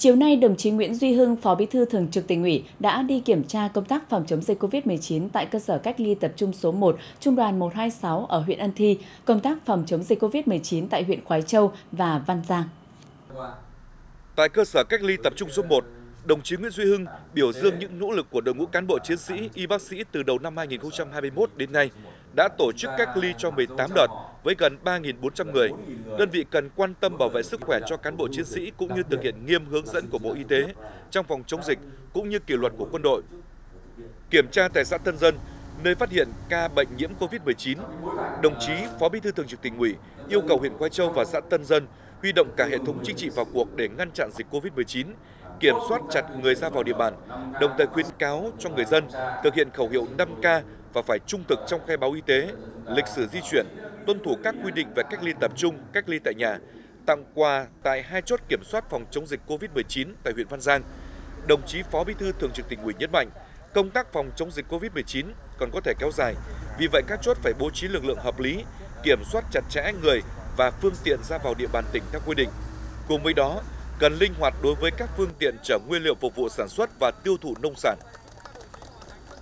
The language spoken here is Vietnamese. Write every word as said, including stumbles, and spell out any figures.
Chiều nay, đồng chí Nguyễn Duy Hưng, Phó Bí thư Thường trực Tỉnh ủy đã đi kiểm tra công tác phòng chống dịch Covid mười chín tại cơ sở cách ly tập trung số một, Trung đoàn một hai sáu ở huyện Ân Thi, công tác phòng chống dịch Covid mười chín tại huyện Khoái Châu và Văn Giang. Tại cơ sở cách ly tập trung số một, đồng chí Nguyễn Duy Hưng biểu dương những nỗ lực của đội ngũ cán bộ chiến sĩ, y bác sĩ từ đầu năm hai nghìn không trăm hai mươi mốt đến nay đã tổ chức cách ly cho mười tám đợt với gần ba nghìn bốn trăm người. Đơn vị cần quan tâm bảo vệ sức khỏe cho cán bộ chiến sĩ cũng như thực hiện nghiêm hướng dẫn của Bộ Y tế trong phòng chống dịch cũng như kỷ luật của quân đội. Kiểm tra tại xã Tân Dân, nơi phát hiện ca bệnh nhiễm Covid mười chín, đồng chí Phó Bí thư Thường trực Tỉnh ủy yêu cầu huyện Khoái Châu và xã Tân Dân huy động cả hệ thống chính trị vào cuộc để ngăn chặn dịch Covid mười chín, kiểm soát chặt người ra vào địa bàn, đồng thời khuyến cáo cho người dân thực hiện khẩu hiệu năm K và phải trung thực trong khai báo y tế, lịch sử di chuyển, tuân thủ các quy định về cách ly tập trung, cách ly tại nhà, tặng quà tại hai chốt kiểm soát phòng chống dịch Covid mười chín tại huyện Văn Giang. Đồng chí Phó Bí thư Thường trực Tỉnh ủy nhấn mạnh, công tác phòng chống dịch Covid mười chín còn có thể kéo dài, vì vậy các chốt phải bố trí lực lượng hợp lý, kiểm soát chặt chẽ người và phương tiện ra vào địa bàn tỉnh theo quy định. Cùng với đó, cần linh hoạt đối với các phương tiện chở nguyên liệu phục vụ sản xuất và tiêu thụ nông sản.